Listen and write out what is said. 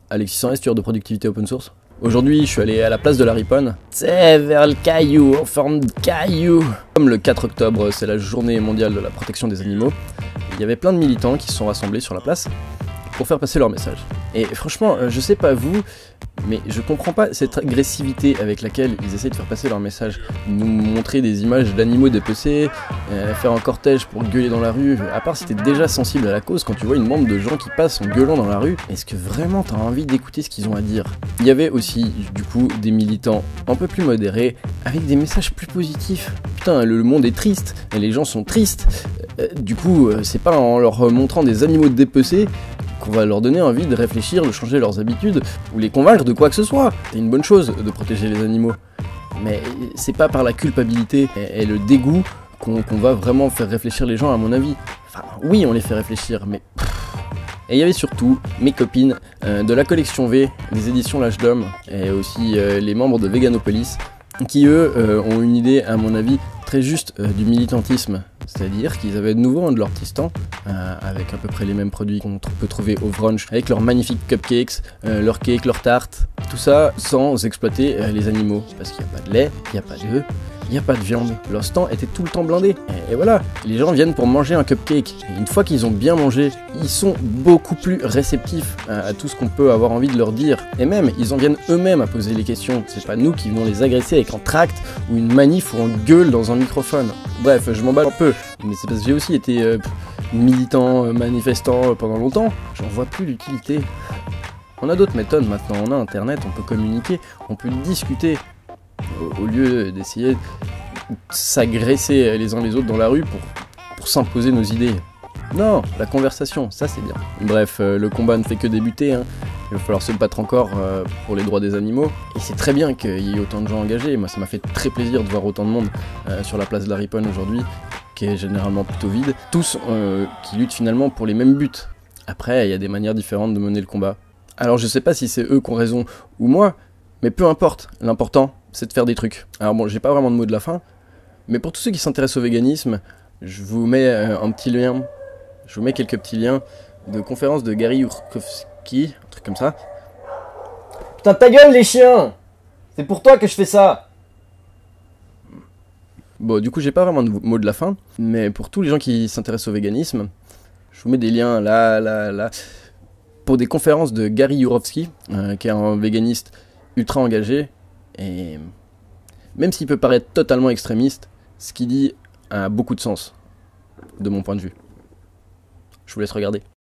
Alexis 100S, tueur de productivité open source. Aujourd'hui, je suis allé à la place de la Riponne. C'est vers le caillou, en forme de caillou. Comme le 4 octobre, c'est la journée mondiale de la protection des animaux, il y avait plein de militants qui se sont rassemblés sur la place pour faire passer leur message. Et franchement, je sais pas vous, mais je comprends pas cette agressivité avec laquelle ils essayent de faire passer leur message. Nous montrer des images d'animaux dépecés, faire un cortège pour gueuler dans la rue. À part si t'es déjà sensible à la cause, quand tu vois une bande de gens qui passent en gueulant dans la rue, est-ce que vraiment t'as envie d'écouter ce qu'ils ont à dire? Il y avait aussi, du coup, des militants un peu plus modérés, avec des messages plus positifs. Putain, le monde est triste, et les gens sont tristes. Du coup, c'est pas en leur montrant des animaux dépecés qu'on va leur donner envie de réfléchir, de changer leurs habitudes, ou les convaincre de quoi que ce soit. C'est une bonne chose de protéger les animaux. Mais c'est pas par la culpabilité et le dégoût qu'on va vraiment faire réfléchir les gens, à mon avis. Enfin, oui, on les fait réfléchir, mais... Et il y avait surtout mes copines de la collection V, des éditions L'Âge d'Homme, et aussi les membres de Veganopolis, qui eux ont une idée, à mon avis, très juste du militantisme. C'est-à-dire qu'ils avaient de nouveau un de leurs tistants, avec à peu près les mêmes produits qu'on peut trouver au brunch, avec leurs magnifiques cupcakes, leurs cakes, leurs tartes, tout ça sans exploiter les animaux. Parce qu'il n'y a pas de lait, il n'y a pas d'œufs, il n'y a pas de viande. Leur stand était tout le temps blindé. Et voilà, les gens viennent pour manger un cupcake. Et une fois qu'ils ont bien mangé, ils sont beaucoup plus réceptifs à tout ce qu'on peut avoir envie de leur dire. Et même, ils en viennent eux-mêmes à poser les questions. C'est pas nous qui venons les agresser avec un tract ou une manif où on gueule dans un microphone. Bref, je m'emballe un peu. Mais c'est parce que j'ai aussi été militant, manifestant pendant longtemps. J'en vois plus l'utilité. On a d'autres méthodes maintenant. On a internet, on peut communiquer, on peut discuter. Au lieu d'essayer de s'agresser les uns les autres dans la rue pour s'imposer nos idées. Non, la conversation, ça c'est bien. Bref, le combat ne fait que débuter, hein. Il va falloir se battre encore pour les droits des animaux. Et c'est très bien qu'il y ait autant de gens engagés. Moi, ça m'a fait très plaisir de voir autant de monde sur la place de la Riponne aujourd'hui, qui est généralement plutôt vide. Tous qui luttent finalement pour les mêmes buts. Après, il y a des manières différentes de mener le combat. Alors je sais pas si c'est eux qui ont raison ou moi, mais peu importe. L'important, c'est de faire des trucs. Alors bon, j'ai pas vraiment de mot de la fin, mais pour tous ceux qui s'intéressent au véganisme, je vous mets un petit lien, je vous mets quelques petits liens de conférences de Gary Yourofsky, un truc comme ça. Putain, ta gueule les chiens! C'est pour toi que je fais ça! Bon, du coup, j'ai pas vraiment de mot de la fin, mais pour tous les gens qui s'intéressent au véganisme, je vous mets des liens là, pour des conférences de Gary Yourofsky, qui est un véganiste ultra engagé. Et même s'il peut paraître totalement extrémiste, ce qu'il dit a beaucoup de sens, de mon point de vue. Je vous laisse regarder.